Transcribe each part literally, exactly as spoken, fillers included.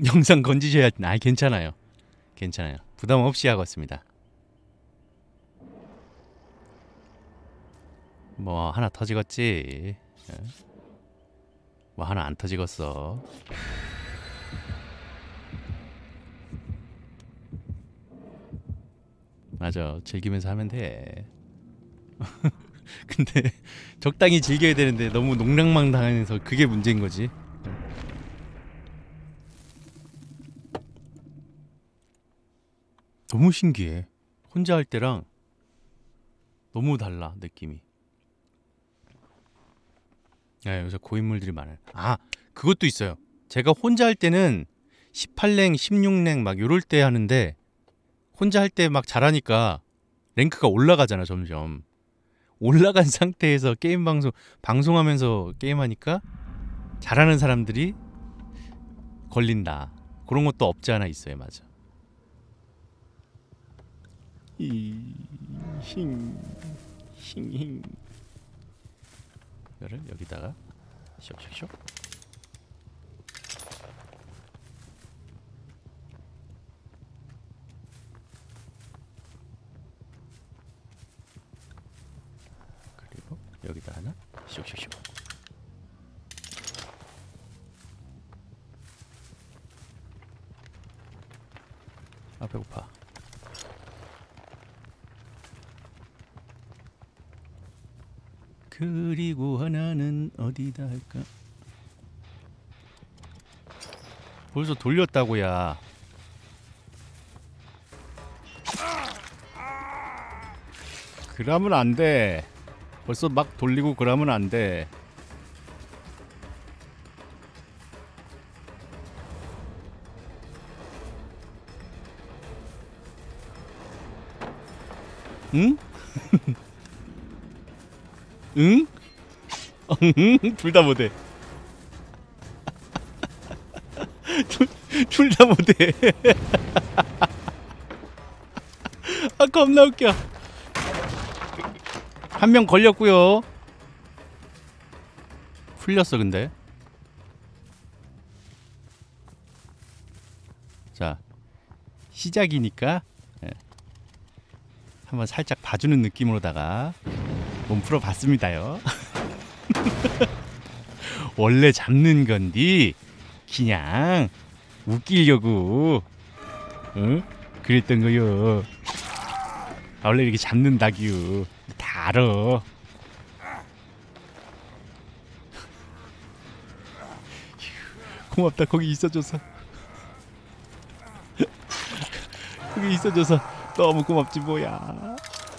영상 건지셔야. 아, 괜찮아요. 괜찮아요. 부담 없이 하고 있습니다. 뭐 하나 터지겠지. 뭐 하나 안 터지겠어. 맞아. 즐기면서 하면 돼. 근데 적당히 즐겨야 되는데 너무 농락망당해서 그게 문제인 거지. 너무 신기해. 혼자 할 때랑 너무 달라 느낌이. 야, 요새 고인물들이 많아요. 아, 그것도 있어요. 제가 혼자 할 때는 십팔 랭, 십육 랭 막 요럴 때 하는데 혼자 할 때 막 잘하니까 랭크가 올라가잖아, 점점. 올라간 상태에서 게임 방송 방송하면서 게임하니까 잘하는 사람들이 걸린다. 그런 것도 없지 않아 있어요, 맞아. 이힝힝 이거를 여기다가 쇽쇽쇽. 그리고 여기다 하나 쇽쇽쇽. 아, 배고파. 그리고 하나는 어디다 할까? 벌써 돌렸다고야. 그러면 안 돼. 벌써 막 돌리고 그러면 안 돼. 응? 응? 둘 다 못해. 둘 다 못해. 아, 겁나 웃겨. 한 명 걸렸고요. 풀렸어 근데. 자, 시작이니까 예. 한번 살짝 봐주는 느낌으로다가 몸 풀어봤습니다요. 원래 잡는 건디 그냥 웃기려고 응? 그랬던 거요. 아, 원래 이렇게 잡는다규 다 알아. 고맙다. 거기 있어줘서. 거기 있어줘서 너무 고맙지 뭐야.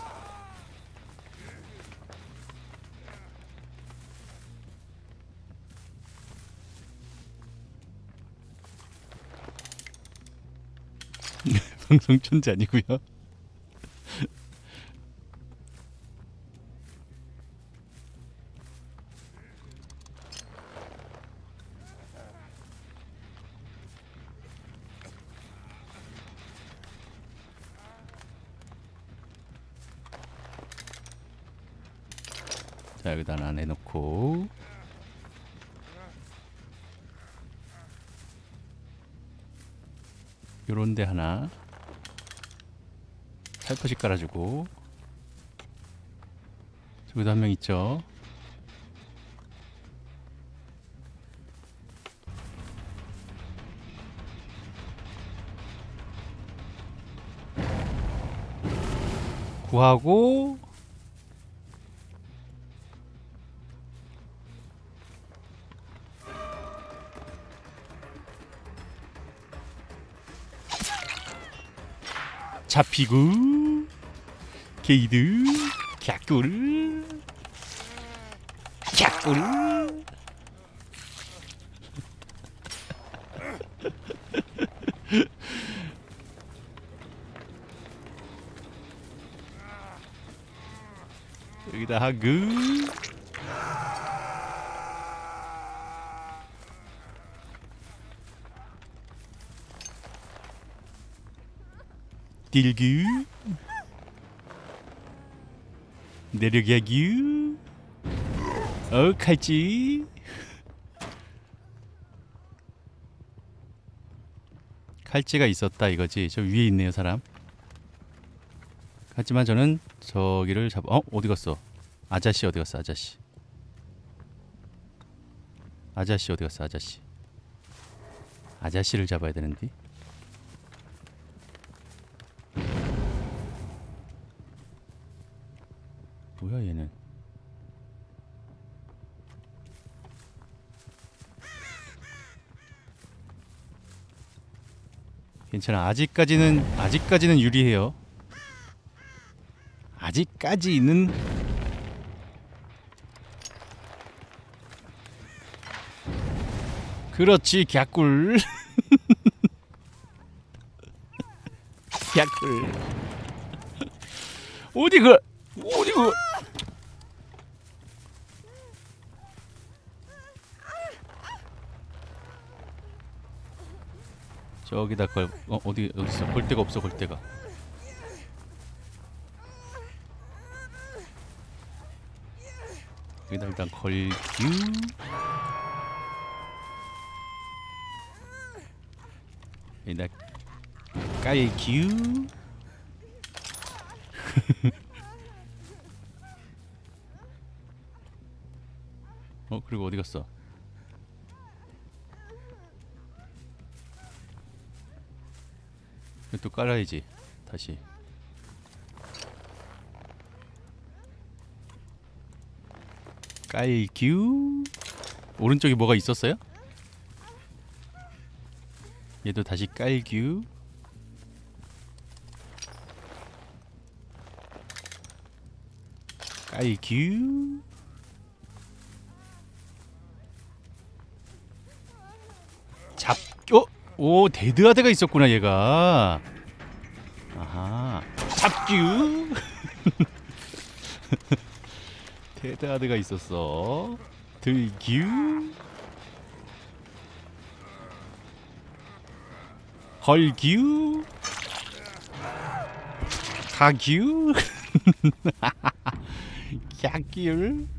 방송 천재 아니고요. 자, 여기다 하나 내놓고 요런데 하나 살포시 깔아주고. 저기도 한 명 있죠. 구하고 잡히고 게이드 갸꿀 갸꿀. 여기다 하고 딜규 내려가규. 어, 칼찌. 칼찌가 있었다 이거지. 저 위에 있네요 사람. 하지만 저는 저기를 잡아. 어? 어디 갔어? 아저씨 어디 갔어? 아저씨. 아저씨 어디 갔어? 아저씨. 아저씨를 잡아야 되는데. 뭐야 얘는. 괜찮아. 아직까지는 아직까지는 유리해요. 아직까지는. 그렇지 갸꿀. 갸꿀. 어디 그 어디 그 저기다 걸. 어 어디 어디 있어? 걸 데가 없어. 걸 데가. 여기다 일단 걸규. 여기다 깔규. 어 그리고 어디 갔어? 또 깔아야지 다시. 깔규. 오른쪽에 뭐가 있었어요? 얘도 다시 깔규. 깔규. 잡. 어? 오 데드하드가 있었구나 얘가. 아하. 잡규. 데드하드가 있었어. 들규. 걸규. 가규. 갸규.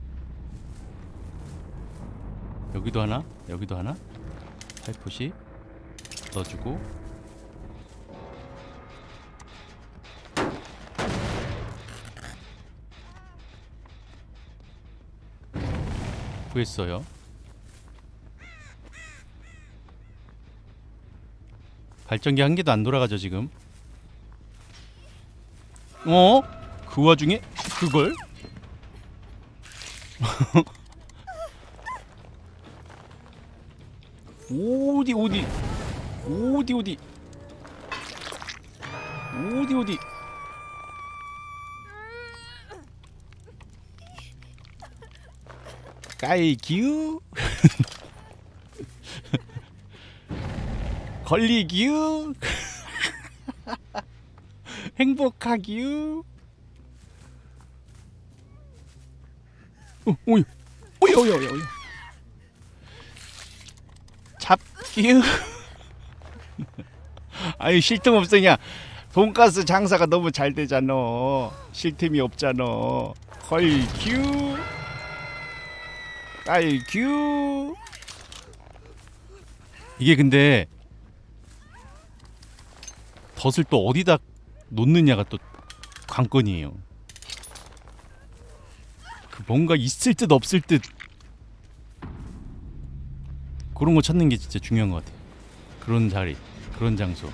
여기도 하나. 여기도 하나. 살포시 넣어주고. 구했어요. 발전기 한 개도 안 돌아가죠 지금. 어? 그 와중에 그걸? 어디 어디 어디 어디 어디 어디. 깔규. 걸리규. 행복하규. 어, 오이 오이 오이 오이 오이. 잡규. 아유 쉴 틈 없으냐. 돈가스 장사가 너무 잘 되잖아. 쉴 틈이 없잖아. 걸규. 깔규. 이게 근데 덫을 또 어디다 놓느냐가 또 관건이에요. 그 뭔가 있을 듯 없을 듯 그런 거 찾는 게 진짜 중요한 것 같아요. 그런 자리, 그런 장소.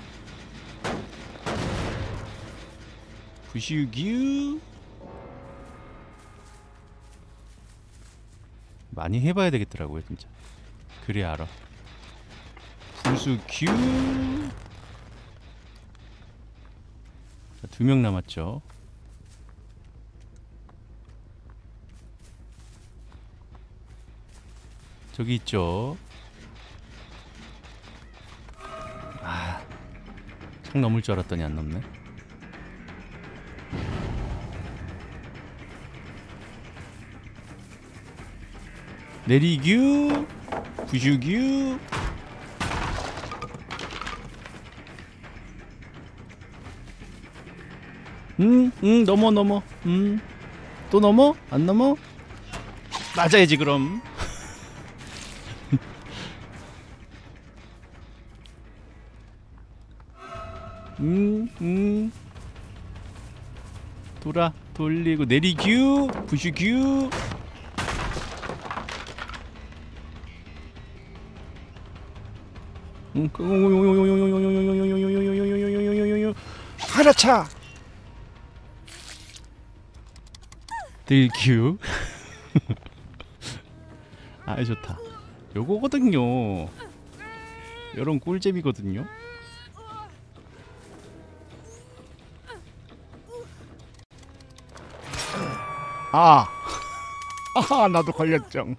부슈규. 많이 해봐야 되겠더라고요 진짜. 그래야 알아. 부수규. 두 명 남았죠. 저기 있죠. 아, 창 넘을 줄 알았더니 안 넘네. 내리규. 부슈규. 응, 응, 넘어, 넘어. 응. 또 넘어? 안 넘어? 맞아야지, 그럼. 음, 음. 돌아, 돌리고 내리규, 부슈규. 응, 하나차. 들규. 아, 좋다. 요거거든요. 요런 꿀잼이거든요. 아, 아하, 나도 걸렸죠.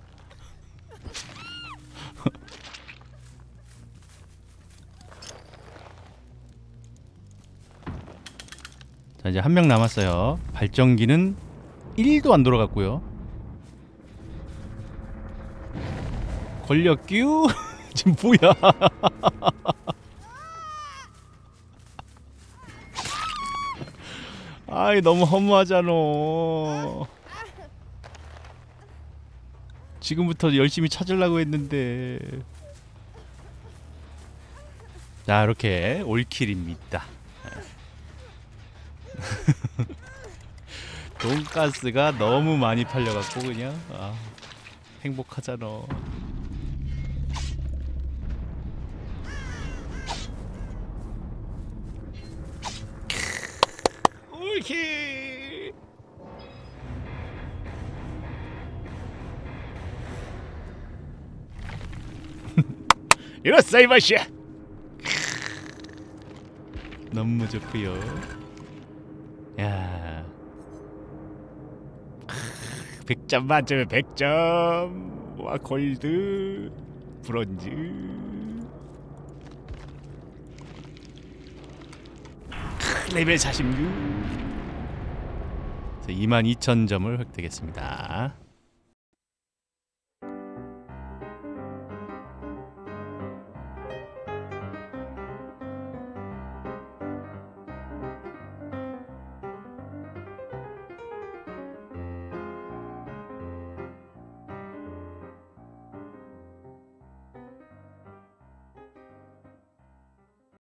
자, 이제 한 명 남았어요. 발전기는 일도 안 돌아갔고요. 걸렸규. 지금 뭐야? 아이, 너무 허무하잖아. 지금부터 열심히 찾으려고 했는데. 자, 이렇게 올킬입니다. 돈가스가 너무 많이 팔려갖고 그냥 아, 행복하잖아. 올킬. 이렇어 이것이. 너무 좋고요. 야, 백 점 만점에 백 점. 와, 골드, 브론즈. 레벨 사십육. 이만 이천 점을 획득했습니다.